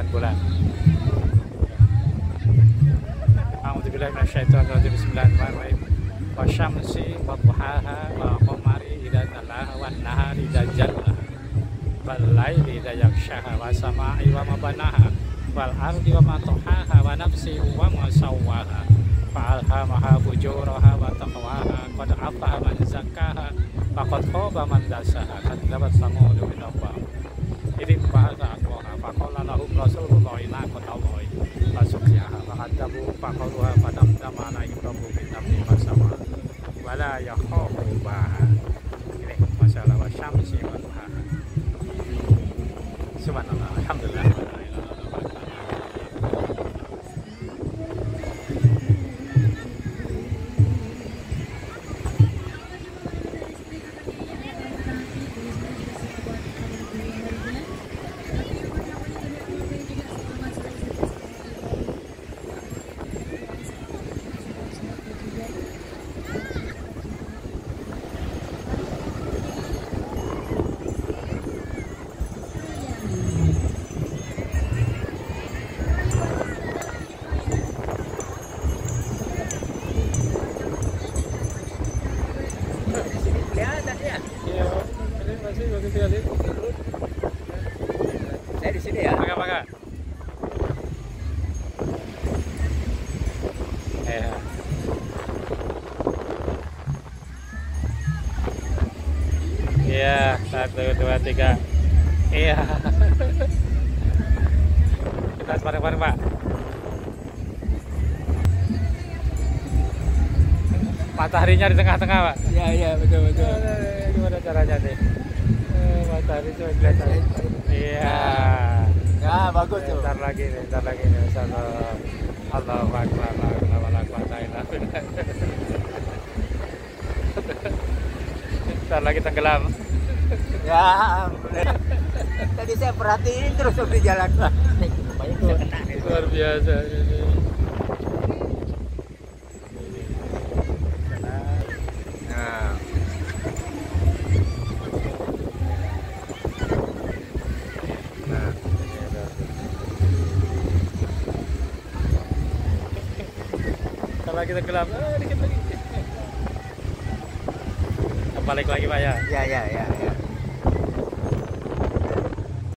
bulan. A'udzubillahi minasyaitonirrajim. Bismillahirrahmanirrahim. Wasyamsi wa duhaha wal qamari idza talaha wan nahari idza jallaha wal laili idza yaghshaha was samai wa ma banaha wal ardi wa ma tahaha wa nafsi wa ma sawwaha fa alhamaha fujuraha wa taqwaha qad aflaha man zakkaha wa qad khaba man dassaha kadzabat samud bi rabbah idin ba'atha aqwaha fa qala lahum rasulullahi naqatallahi fasuqiyaha fa kadzabu fa qaluha fa damdama alaihim rabbuhum bi dhanbihim fasama wala yakhafu baha. Ini masalah wasyamsi wa duhaha. Subhanallah, alhamdulillah. Saya di sini ya. Maka. Iya, 1, 2, 3. Iya. Kita bareng-bareng, Pak. Mataharinya di tengah-tengah, Pak. Iya, betul. Gimana caranya nih? Matahari cuma kelihatan. Iya. Ya, bagus tuh. Bentar lagi nih. Insyaallah. Allahu Akbar. Bentar lagi tenggelam. Ya, tadi saya perhatiin terus di jalan. Rupanya bisa kena. Luar biasa ini. Kita gelap, dikit lagi. Balik lagi Pak ya? Ya.